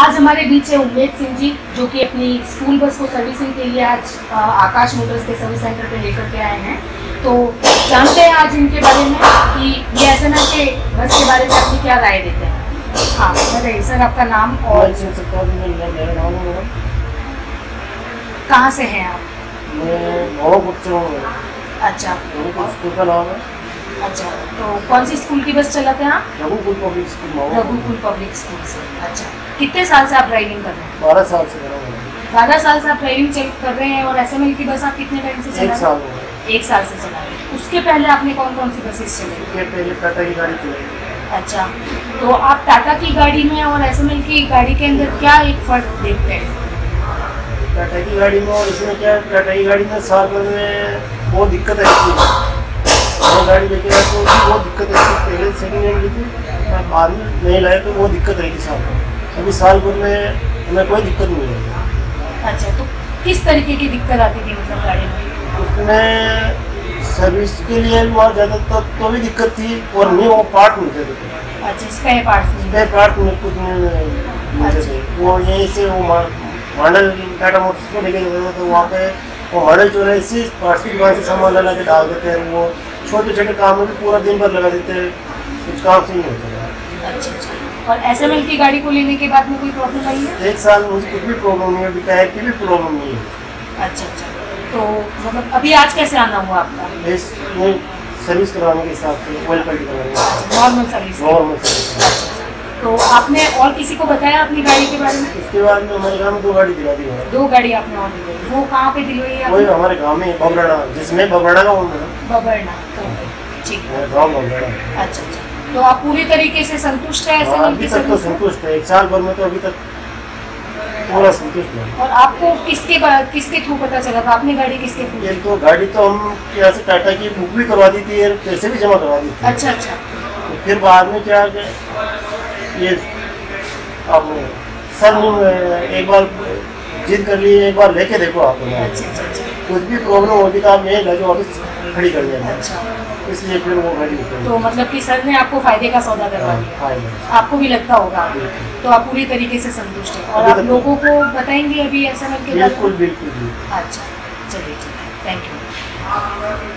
आज हमारे बीच है उम्मेद सिंह जी, जो कि अपनी स्कूल बस को सर्विसिंग के लिए आज आकाश मोटर्स के सर्विस सेंटर पे लेकर के आए हैं। तो जानते हैं आज इनके बारे में कि ये SML के बस के बारे में अपनी क्या राय देते हैं। हाँ बताइए सर, आपका नाम और कहाँ से हैं आप? अच्छा स्कूल का नाम है। अच्छा, तो कौन सी स्कूल की बस चलाते हैं आप? Raghukul public school. Raghukul public school से। अच्छा, कितने साल से आप ड्राइविंग कर रहे हैं? 12 साल से कर रहा हूँ। 12 साल से आप ड्राइविंग कर रहे हैं। और SML की बस आप कितने टाइम से चला रहे हैं? 1 साल हो गया। 1 साल से चला रहे हैं। उसके पहले आपने कौन कौन सी बसेस चलाई? पहले टाटा की गाड़ी चलाई। अच्छा, तो आप टाटा की गाड़ी में और SML की गाड़ी के अंदर क्या एक फर्क देखते हैं? टाटा की गाड़ी में और इसमें क्या, टाटा की गाड़ी में साल भर में बहुत दिक्कत है। गाड़ी लेके आए तो बहुत दिक्कत है। पहले सेकंड हैंड ली थी, बाद में नहीं लाए तो बहुत दिक्कत रही थी साल में। अभी साल भर में हमें कोई दिक्कत नहीं है। अच्छा, तो किस तरीके की दिक्कत आती थी मतलब गाड़ी में? उसमें सर्विस के लिए वहाँ ज़्यादा तो भी दिक्कत थी और नहीं वो पार्ट मिलते थे। अच्छा, स्पेयर पार्ट में कुछ नहीं मिलते थे। वो यहीं से वो मॉडल टाटा मोटर्स को लेके जाते थे, तो वहाँ पे वो मॉडल जो है इसी पार्ट्स की दुकान से सामान ला के डाल देते हैं। वो छोटे छोटे काम में भी पूरा दिन भर लगा देते हैं, कुछ काम से नहीं होता। अच्छा अच्छा, और SML की गाड़ी को लेने के बाद में कोई प्रॉब्लम आई है? 1 साल में मुझे कुछ भी प्रॉब्लम नहीं है, अभी टायर की भी प्रॉब्लम नहीं है। अच्छा अच्छा, तो मतलब अभी आज कैसे आना हुआ आपका? सर्विस करवाने के हिसाब से, ऑयल पल्टी करवाने के हिसाब से। Normal service. तो आपने और किसी को बताया अपनी गाड़ी के बारे में? इसके बाद में हमारे गाँव में 2 गाड़ी दिला दी है। 2 गाड़ी आपने और दिलाई, वो कहाँ पे दिलवाई है? वही हमारे गाँव में बबरना, जिसमें बबरना का बबरना। ठीक है, गाँव बबरना। अच्छा अच्छा, तो आप पूरी तरीके से संतुष्ट है SML की सर्विस? तो संतुष्ट है। 1 साल भर में तो अभी तक पूरा संतुष्ट है। और आपको किसके थ्रू पता चला था? आपने गाड़ी किसके थ्रू? ये तो गाड़ी तो हम यहाँ से टाटा की बुक भी करवा दी थी और पैसे भी जमा करवा दी थी। अच्छा अच्छा, तो फिर बाद में क्या ये आपने सर एक बार जिद कर ली, एक बार लेके देखो आप। अच्छा, कुछ भी प्रॉब्लम होगी तो आप यहीं ले जाओ, ऑफिस खड़ी कर लेना। अच्छा, इसलिए फिर वो गाड़ी तो मतलब कि सर ने आपको फायदे का सौदा करवा दिया। आपको भी लगता होगा, तो आप पूरी तरीके से संतुष्ट हैं। और आप लोगों को बताएंगे अभी SML के बारे में? बिल्कुल। अच्छा, चलिए ठीक है, थैंक यू।